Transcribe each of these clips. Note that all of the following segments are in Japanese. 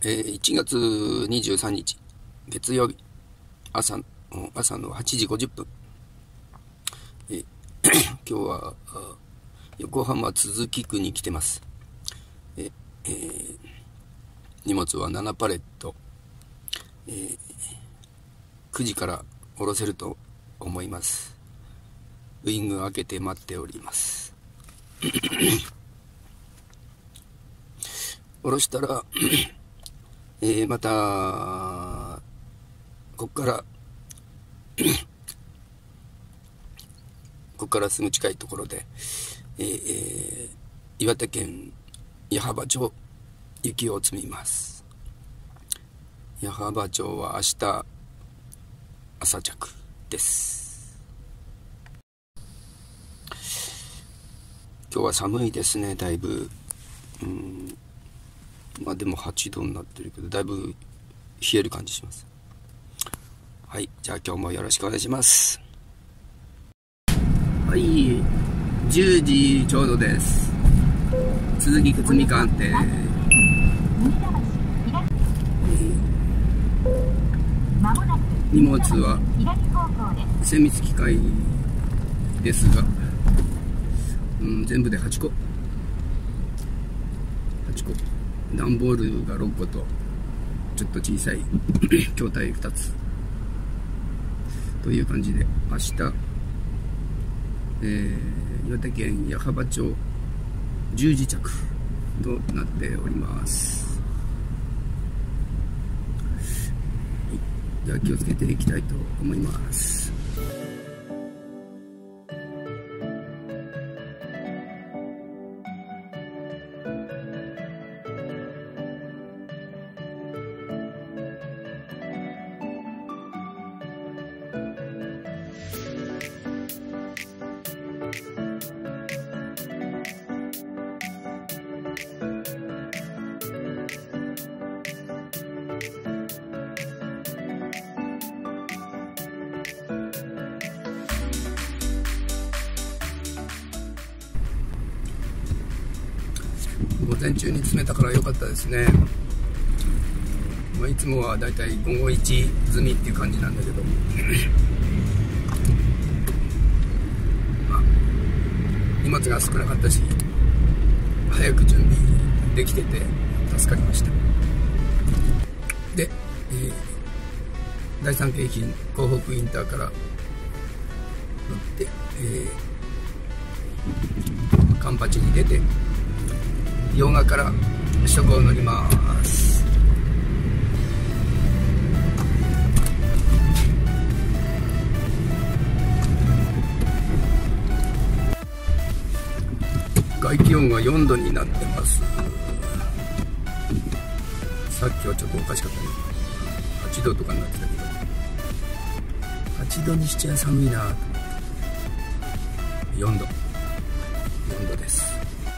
1月23日月曜日朝の8時50分、今日は横浜都筑区に来てます。荷物は7パレット、9時から下ろせると思います。ウイング開けて待っております。下ろしたらまたここからすぐ近いところで、岩手県矢巾町雪を積みます。矢巾町は明日朝着です。今日は寒いですね、だいぶ。まあでも8度になってるけど、だいぶ冷える感じします。はい、じゃあ今日もよろしくお願いします。はい、10時ちょうどです。鈴木くつみ館って荷物は精密機械ですが、全部で8個段ボールが6個とちょっと小さい筐体2つという感じで、明日、岩手県矢巾町10時着となっております。じゃあ気をつけていきたいと思います。午前中に詰めたから良かったですね。いつもはだいたい午後1済みっていう感じなんだけど、荷物が少なかったし早く準備できてて助かりました。で、第三京浜港北インターから乗って、カンパチに出て用賀から首都高を乗ります。外気温が4度になってます。さっきはちょっとおかしかったね。8度とかになってたけど、8度にしちゃ寒いなと思って。4度です。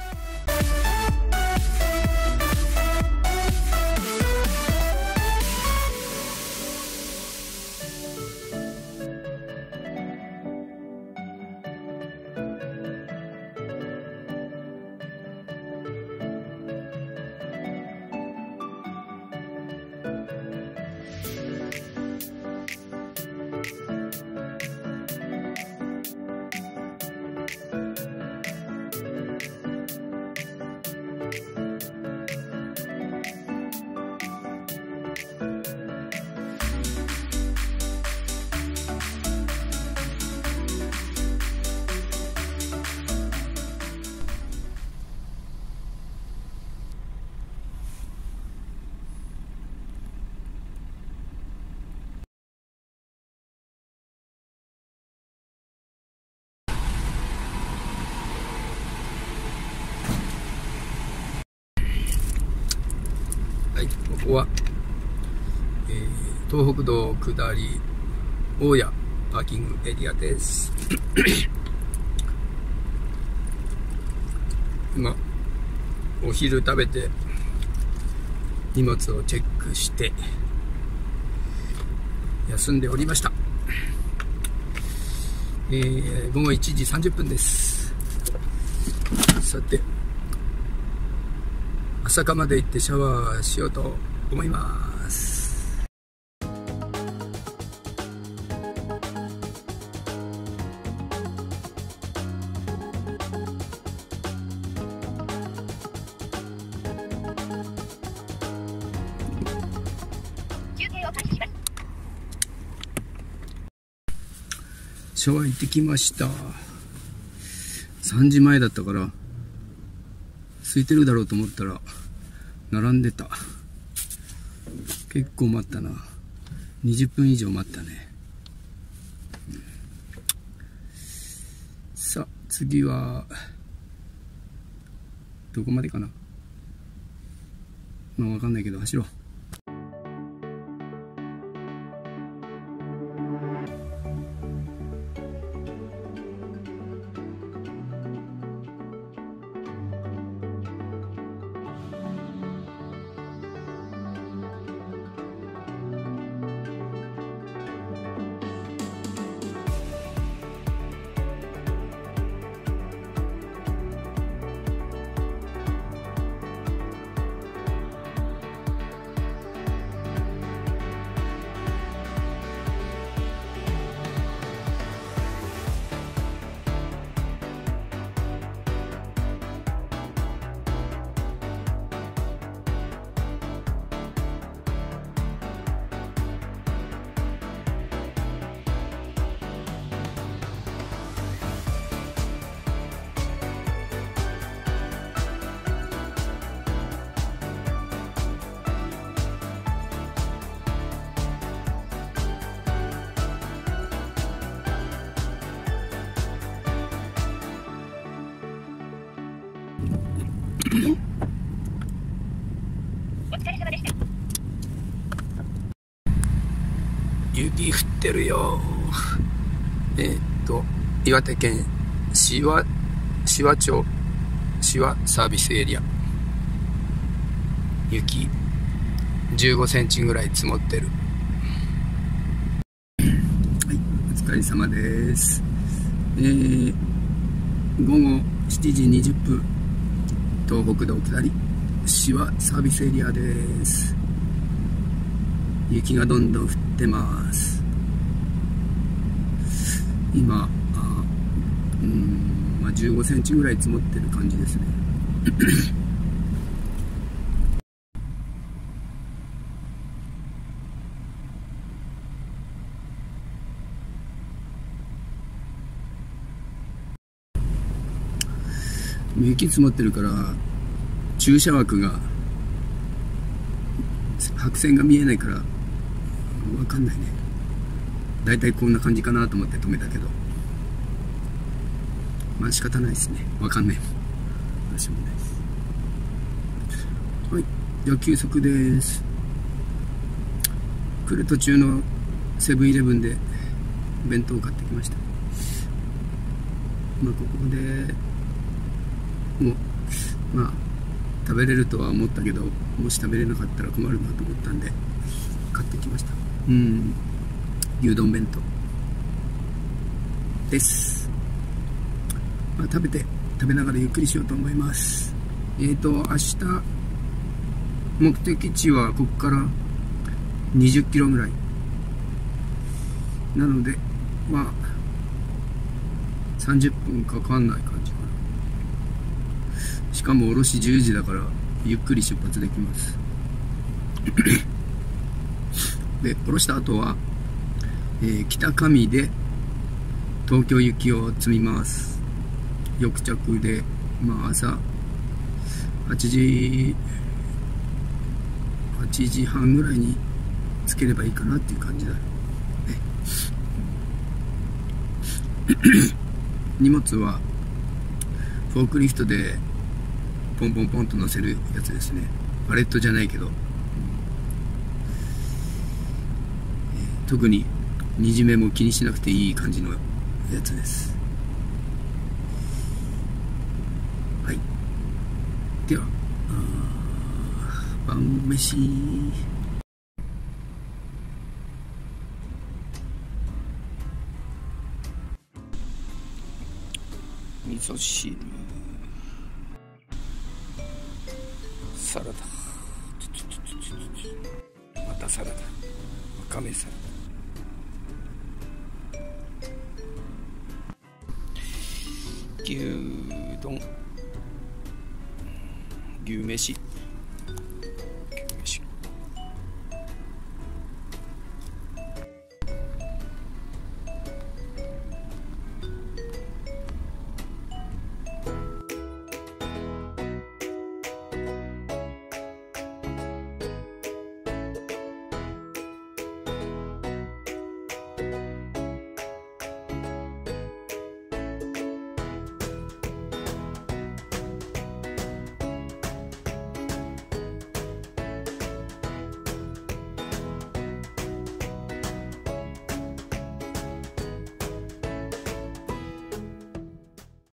ここは、東北道下り大谷パーキングエリアです。今お昼食べて荷物をチェックして休んでおりました。午後1時30分です。さて朝霞まで行ってシャワーしようと思います。シャワー行ってきました。3時前だったから空いてるだろうと思ったら並んでた。結構待ったな。20分以上待ったね。さあ次はどこまでかな。まあ分かんないけど走ろう。 お疲れ様でした。 雪降ってるよ。岩手県紫波町紫波サービスエリア、雪15センチぐらい積もってる。はい、お疲れ様です。午後7時20分東北道下り紫波サービスエリアです。雪がどんどん降ってます。今15センチぐらい積もってる感じですね。雪積もってるから駐車枠が白線が見えないから分かんないね。だいたいこんな感じかなと思って止めたけど、まあ仕方ないですね。分かんないもん。私もないです。はい、じゃあ休息です。来る途中のセブンイレブンで弁当を買ってきました。まあここでもうまあ食べれるとは思ったけど、もし食べれなかったら困るなと思ったんで買ってきました。牛丼弁当です。まあ食べながらゆっくりしようと思います。明日目的地はここから20キロぐらいなので、まあ30分かかんない感じかな。しかもおろし10時だからゆっくり出発できます。でおろした後は、北上で東京行きを積みます。翌着で、まあ、朝8時半ぐらいにつければいいかなっていう感じだね。荷物はフォークリフトでポンポンポンと乗せるやつですね。パレットじゃないけど、特に煮締めも気にしなくていい感じのやつです。はい、では晩飯。味噌汁、サラダ、 サラダ、わかめサラダ、牛丼、牛飯、